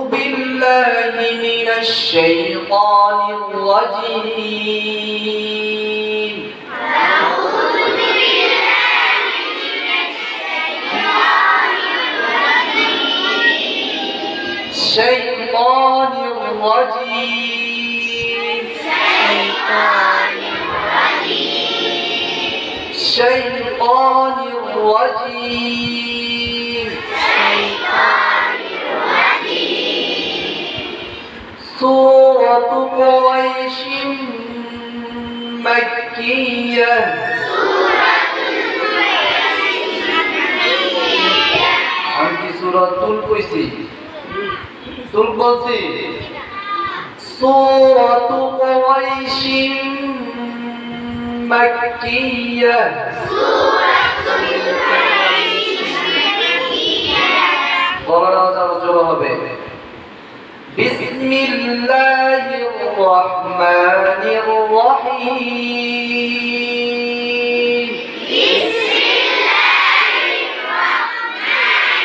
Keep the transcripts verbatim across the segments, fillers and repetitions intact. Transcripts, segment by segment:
بالله من الشيطان الرجيم أعوذ بالله من الشيطان الرجيم الشيطان الرجيم الشيطان الرجيم الشيطان الرجيم الشيطان الرجيم سورة قريش مكية سورة قريش مكية আমি কি সূরা তুল কইছি তুল বলছি সূরাতু কুরাইশ মাক্কিয়া سورة قريش مكية বলার আওয়াজ জোরে হবে বিসমিল্লাহির রহমানির রহিম بسم الله الرحمن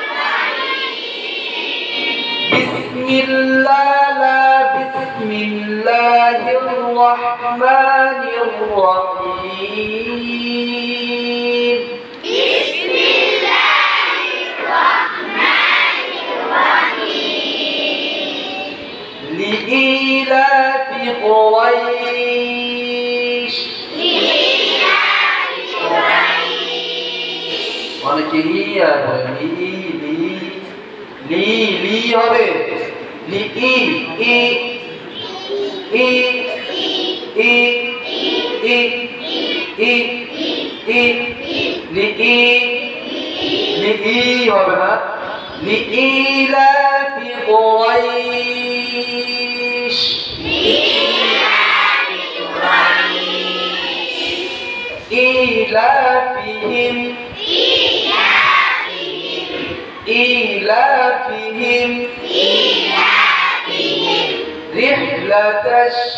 الرحيم বিসমিল্লাহ লা বিসমিল্লাহির রহমানির রহিম بسم الله الرحمن الرحيم لإيلاف قريش لإيلاف قريش অনেকে ইয়া বলে লি লি লি লি হবে লি ই ই ই ই ই ই ই লি ই লি ই হবে না লি ইলাফ قريش لإيلاف قريش إيلافهم إيلافهم إيلافهم إيلافهم رحلة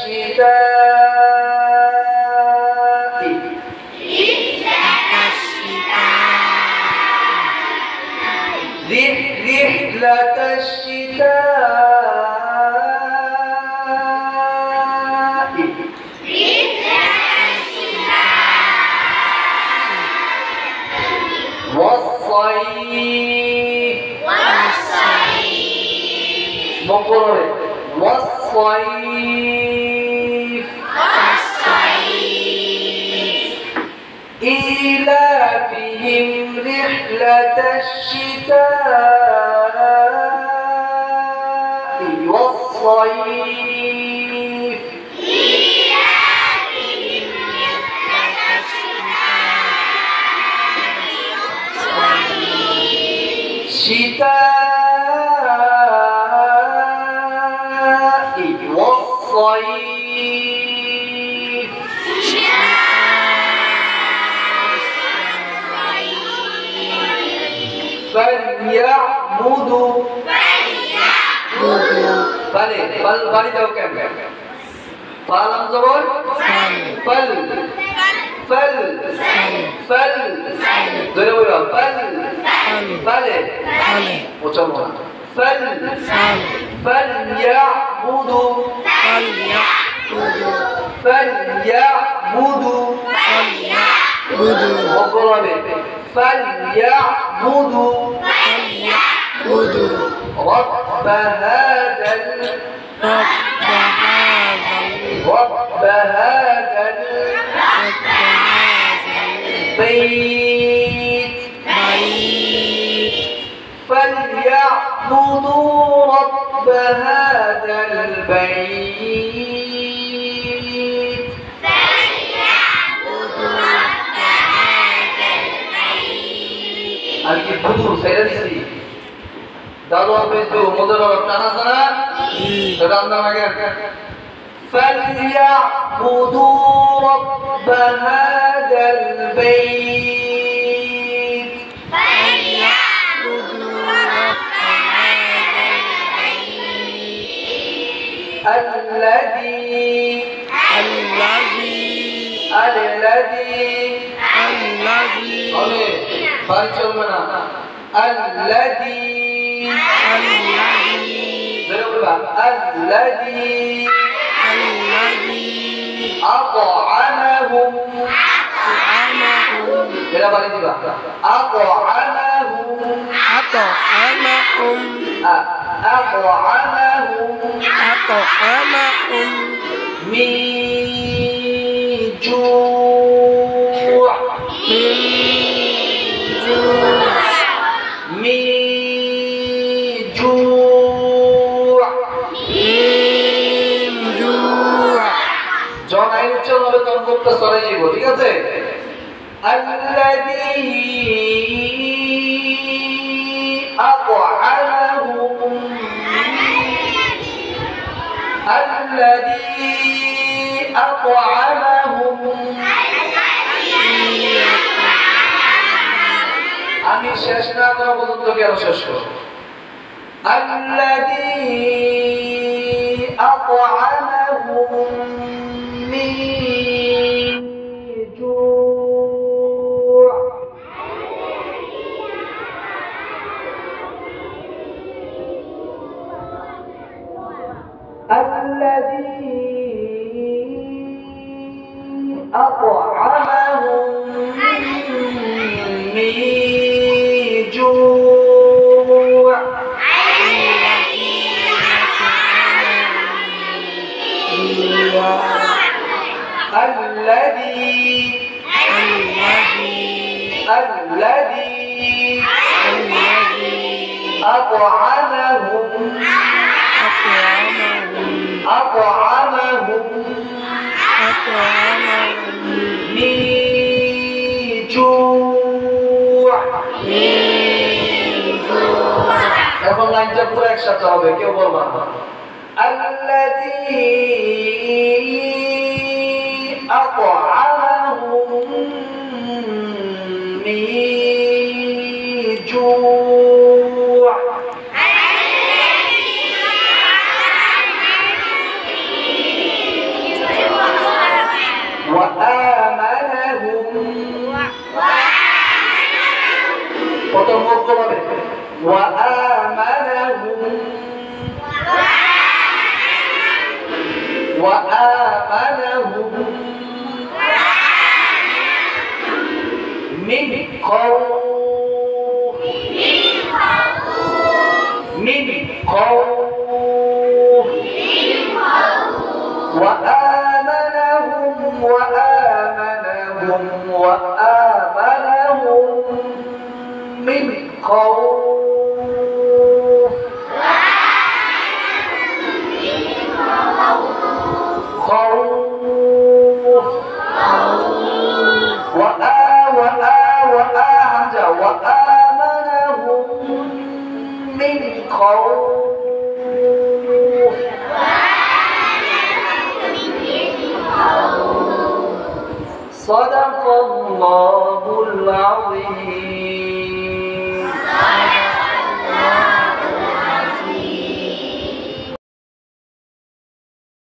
الشتاء رحلة الشتاء رح رحلة الشتاء والصيف والصيف مقرر والصيف والصيف إيلافهم رحلة الشتاء والصيف إيلافهم رحلة الشتاء شتاء والصيف فليعبدوا فل فل বাড়ি দাও কেন ফালাম জবর ফল ফল ফল ধরে বলো ফল ফলে ওচলো ফল فليعبدوا فليعبدوا وقرب فليعبدوا رب هذا ال- رب هذا البيت فليعبدوا رب هذا البيت আর কি বুধু ছেড়ে দিছি দাদু আপনি তো মদের বাবা টানা সারা সেটা আন্দাম আগে فليعبدوا رب هذا البيت الذي الذي হবে বাড়ি চলবে না الذي বলবা আল্লাযী الذي আত'আমাহুম أطعمهم এরা বলে দিবা আত'আমাহুম أطعمهم আত'আমাহুম أطعمهم মিন জু' من جوع মিন জু' من جوع যখন আইন উচ্চারণ হবে তখন মুখটা সরে যাইব ঠিক আছে আল্লাযী আত'আমাহুম আল্লাযী আত'আমাহুম আমি শেষ না করা পর্যন্ত কেন শেষ করব আল্লাযী আত'আমাহুম মিন জু' الذي أطعمهم من جوع الذي الذي أطعمهم أطعمهم من جوع এখন লাইনটা পুরো একসাথে হবে কেউ বলবা না الذي أطعمهم من جوع وآمنهم প্রথম মুখ হবে وآمنهم وآمنهم من خوف من خوف وآمنهم وآمنهم وآمنهم من خوف خوف وآ وآ وآ همزة وآمنهم من خوف صدق الله العظيم